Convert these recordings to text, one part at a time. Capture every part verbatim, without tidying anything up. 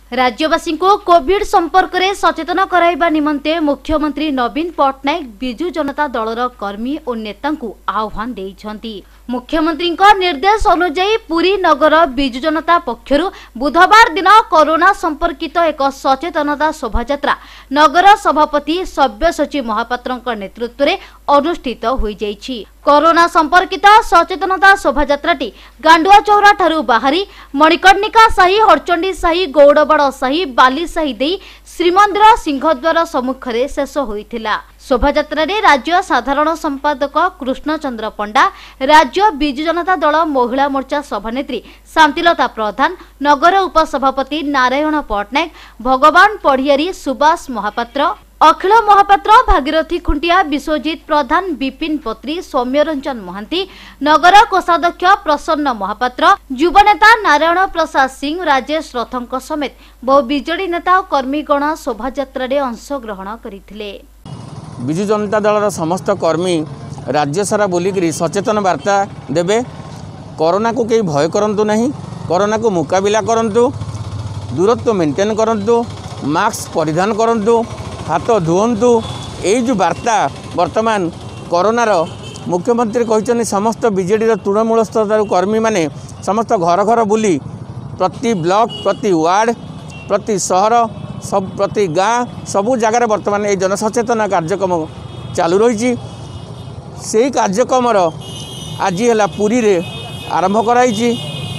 राज्यवासी को कोविड संपर्क में सचेतन कराइबा निमंते मुख्यमंत्री नवीन पट्टनायक बिजु जनता दलर कर्मी और नेता आह्वान देइछंती। मुख्यमंत्री निर्देश अनुसार पुरी नगर बिजु जनता पक्षरु बुधवार दिन कोरोना संपर्कित एक सचेतनता शोभायात्रा नगर सभापति सव्यसाची महापात्र नेतृत्व में अनुष्ठित हो जाइछि। कोरोना संपर्कित सचेतनता शोभायात्राटी गांडुआ चौरा ठारू बाहरी मणिकर्णिका साही हरचंडी साही गौड़बाड़ साही बाली साही दे श्रीमंदिर सिंहद्वार सम्मुख में शेष होइथिला। शोभायात्रा रे राज्य साधारण संपादक कृष्णचंद्र पंडा, राज्य बिजु जनता दल महिला मोर्चा सभानेत्री शांतिलता प्रधान, नगर उपसभापति नारायण पट्टनायक, भगवान पढ़ियारी, सुभाष महापात्र, अखिल महापात्र, भागीरथी खुंटिया, विश्वजीत प्रधान, विपिन पत्री, सौम्यरंजन महांती, नगर कोषाध्यक्ष प्रसन्न महापात्र, युवनेता नारायण प्रसाद सिंह, राजेश रथंक समेत बहु बिजेडी नेता और कर्मीगण शोभायात्रा रे अंशग्रहण करथिले। बिजु जनता दलर समस्त कर्मी राज्य सारा बुलिकी सचेतन वार्ता देवे। कोरोना को कहीं भय करंतु नहीं, कोरोना को मुकाबिला करंतु, दूरत्व मेंटेन करंतु, मास्क परिधान करंतु, हाथ धुवंतु। यही जो वार्ता वर्तमान कोरोनार मुख्यमंत्री कहते समस्त बीजेडी तृणमूल स्तर कर्मी माने समस्त घर घर बुली प्रति ब्लॉक, प्रति वार्ड, प्रति सहर, सब प्रति गाँ सबू जगार बर्तमान ये जनसचेतना कार्यक्रम चालू रही। से कार्यक्रम आज है पुरी रे आरंभ कराई।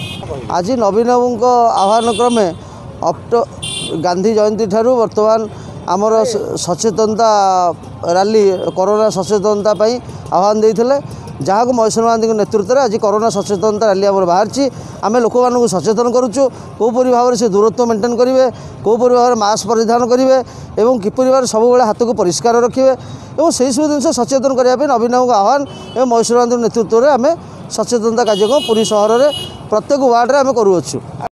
आज नवीन बाबू आह्वान क्रमे अक्टो गांधी जयंती ठारू वर्तमान आमर सचेतनता रैली कोरोना सचेतनता आह्वान देते जहाँ को महेश्वर गांधी नेतृत्व में आज कोरोना सचेतनता रैली आम बाहरी आम लोक मानक सचेतन करुचु कौपरी भाव में से दूरत्व मेंटेन करेंगे, कौपरी भाव में मास्क परिधान करेंगे और किपरि भाव सब हाथ को परिष्कार रखिए और से सब जिन सचेतन करने नवीन बाबू आह्वान और महेश्वर गांधी नेतृत्व में आम सचेतनता कार्यक्रम पुरी सहर में प्रत्येक वार्ड में आम करुचु।